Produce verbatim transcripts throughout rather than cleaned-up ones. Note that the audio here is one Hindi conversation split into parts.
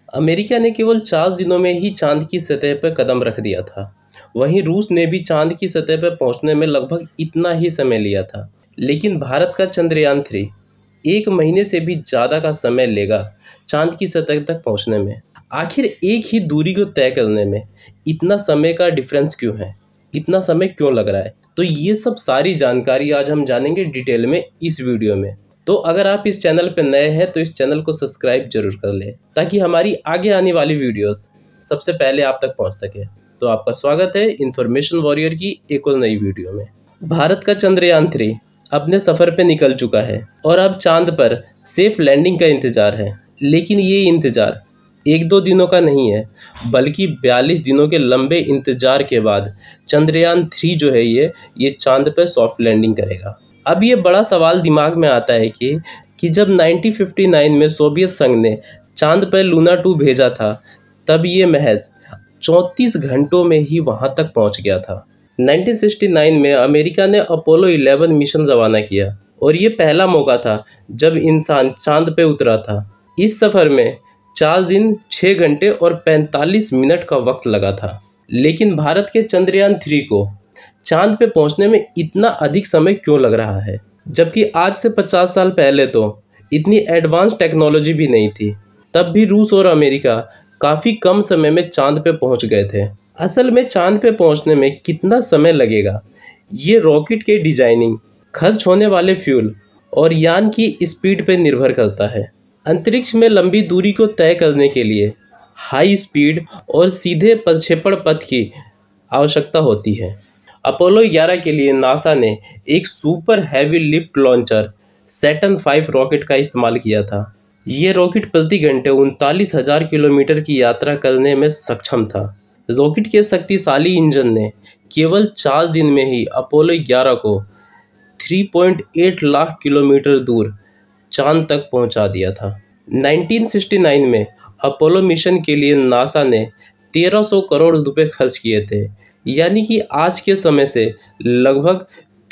अमेरिका ने केवल चार दिनों में ही चांद की सतह पर कदम रख दिया था। वहीं रूस ने भी चांद की सतह पर पहुंचने में लगभग इतना ही समय लिया था। लेकिन भारत का चंद्रयान थ्री एक महीने से भी ज़्यादा का समय लेगा चांद की सतह तक पहुंचने में। आखिर एक ही दूरी को तय करने में इतना समय का डिफरेंस क्यों है, इतना समय क्यों लग रहा है? तो ये सब सारी जानकारी आज हम जानेंगे डिटेल में इस वीडियो में। तो अगर आप इस चैनल पर नए हैं तो इस चैनल को सब्सक्राइब जरूर कर लें ताकि हमारी आगे आने वाली वीडियोस सबसे पहले आप तक पहुंच सके। तो आपका स्वागत है इन्फॉर्मेशन वॉरियर की एक और नई वीडियो में। भारत का चंद्रयान थ्री अपने सफ़र पे निकल चुका है और अब चांद पर सेफ लैंडिंग का इंतज़ार है। लेकिन ये इंतज़ार एक दो दिनों का नहीं है, बल्कि बयालीस दिनों के लंबे इंतज़ार के बाद चंद्रयान थ्री जो है ये ये चांद पर सॉफ्ट लैंडिंग करेगा। अब ये बड़ा सवाल दिमाग में आता है कि कि जब उन्नीस सौ उनसठ में सोवियत संघ ने चांद पर लूना टू भेजा था, तब ये महज चौंतीस घंटों में ही वहाँ तक पहुँच गया था। उन्नीस सौ उनहत्तर में अमेरिका ने अपोलो ग्यारह मिशन रवाना किया और ये पहला मौका था जब इंसान चांद पे उतरा था। इस सफ़र में चार दिन छः घंटे और पैंतालीस मिनट का वक्त लगा था। लेकिन भारत के चंद्रयान थ्री को चांद पे पहुंचने में इतना अधिक समय क्यों लग रहा है, जबकि आज से पचास साल पहले तो इतनी एडवांस टेक्नोलॉजी भी नहीं थी। तब भी रूस और अमेरिका काफ़ी कम समय में चांद पे पहुंच गए थे। असल में चांद पे पहुंचने में कितना समय लगेगा, ये रॉकेट के डिजाइनिंग, खर्च होने वाले फ्यूल और यान की स्पीड पर निर्भर करता है। अंतरिक्ष में लंबी दूरी को तय करने के लिए हाई स्पीड और सीधे प्रक्षेपण पथ की आवश्यकता होती है। अपोलो ग्यारह के लिए नासा ने एक super heavy lift launcher Saturn five rocket का इस्तेमाल किया था। ये रॉकेट प्रति घंटे उनतालीस हज़ार किलोमीटर की यात्रा करने में सक्षम था। रॉकेट के शक्तिशाली इंजन ने केवल चार दिन में ही अपोलो ग्यारह को तीन पॉइंट आठ लाख किलोमीटर दूर चांद तक पहुंचा दिया था। उन्नीस सौ उनहत्तर में अपोलो मिशन के लिए नासा ने तेरह सौ करोड़ रुपए खर्च किए थे, यानी कि आज के समय से लगभग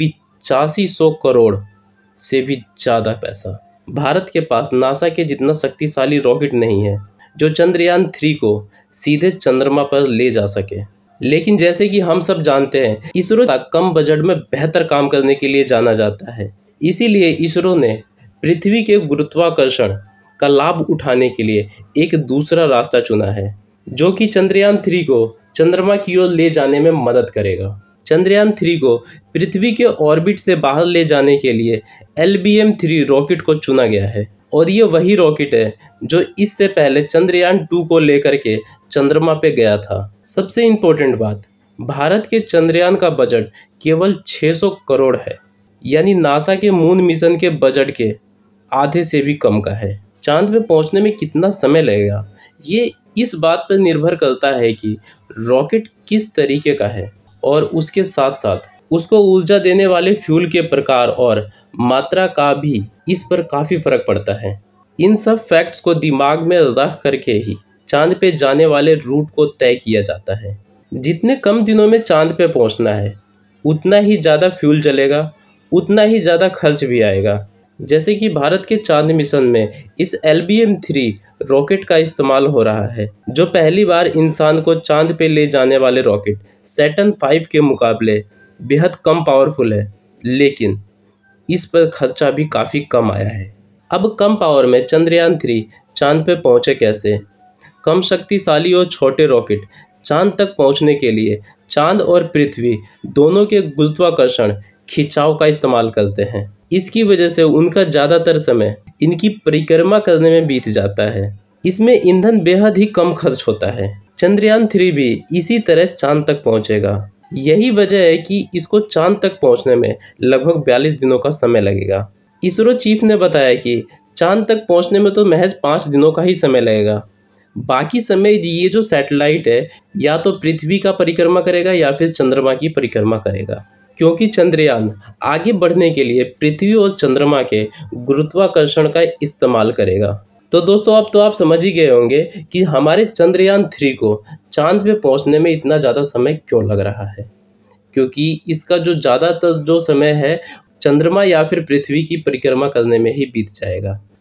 पिचासी सौ करोड़ से भी ज़्यादा पैसा। भारत के पास नासा के जितना शक्तिशाली रॉकेट नहीं है जो चंद्रयान थ्री को सीधे चंद्रमा पर ले जा सके। लेकिन जैसे कि हम सब जानते हैं, इसरो कम बजट में बेहतर काम करने के लिए जाना जाता है। इसीलिए इसरो ने पृथ्वी के गुरुत्वाकर्षण का लाभ उठाने के लिए एक दूसरा रास्ता चुना है, जो कि चंद्रयान थ्री को चंद्रमा की ओर ले जाने में मदद करेगा। चंद्रयान थ्री को पृथ्वी के ऑर्बिट से बाहर ले जाने के लिए L V M three rocket को चुना गया है और ये वही रॉकेट है जो इससे पहले चंद्रयान टू को लेकर के चंद्रमा पे गया था। सबसे इम्पोर्टेंट बात, भारत के चंद्रयान का बजट केवल छह सौ करोड़ है, यानी नासा के मून मिशन के बजट के आधे से भी कम का है। चांद पे पहुंचने में कितना समय लगेगा, ये इस बात पर निर्भर करता है कि रॉकेट किस तरीके का है और उसके साथ साथ उसको ऊर्जा देने वाले फ्यूल के प्रकार और मात्रा का भी इस पर काफ़ी फर्क पड़ता है। इन सब फैक्ट्स को दिमाग में रख करके ही चांद पे जाने वाले रूट को तय किया जाता है। जितने कम दिनों में चांद पे पहुंचना है, उतना ही ज़्यादा फ्यूल जलेगा, उतना ही ज़्यादा खर्च भी आएगा। जैसे कि भारत के चांद मिशन में इस L V M three rocket का इस्तेमाल हो रहा है, जो पहली बार इंसान को चांद पे ले जाने वाले रॉकेट सैटर्न फाइव के मुकाबले बेहद कम पावरफुल है, लेकिन इस पर खर्चा भी काफ़ी कम आया है। अब कम पावर में चंद्रयान थ्री चांद पे पहुँचे कैसे? कम शक्तिशाली और छोटे रॉकेट चांद तक पहुँचने के लिए चांद और पृथ्वी दोनों के गुरुत्वाकर्षण खिंचाव का इस्तेमाल करते हैं। इसकी वजह से उनका ज़्यादातर समय इनकी परिक्रमा करने में बीत जाता है। इसमें ईंधन बेहद ही कम खर्च होता है। चंद्रयान थ्री भी इसी तरह चांद तक पहुंचेगा। यही वजह है कि इसको चांद तक पहुंचने में लगभग बयालीस दिनों का समय लगेगा। इसरो चीफ ने बताया कि चांद तक पहुंचने में तो महज पाँच दिनों का ही समय लगेगा। बाकी समय ये जो सैटेलाइट है या तो पृथ्वी का परिक्रमा करेगा या फिर चंद्रमा की परिक्रमा करेगा, क्योंकि चंद्रयान आगे बढ़ने के लिए पृथ्वी और चंद्रमा के गुरुत्वाकर्षण का इस्तेमाल करेगा। तो दोस्तों, अब तो आप समझ ही गए होंगे कि हमारे चंद्रयान थ्री को चांद पे पहुंचने में इतना ज़्यादा समय क्यों लग रहा है, क्योंकि इसका जो ज़्यादातर जो समय है चंद्रमा या फिर पृथ्वी की परिक्रमा करने में ही बीत जाएगा।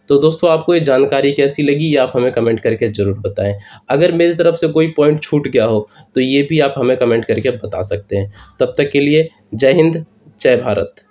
तो दोस्तों आपको ये जानकारी कैसी लगी ये आप हमें कमेंट करके ज़रूर बताएं। अगर मेरी तरफ से कोई पॉइंट छूट गया हो तो ये भी आप हमें कमेंट करके बता सकते हैं। तब तक के लिए जय हिंद, जय भारत।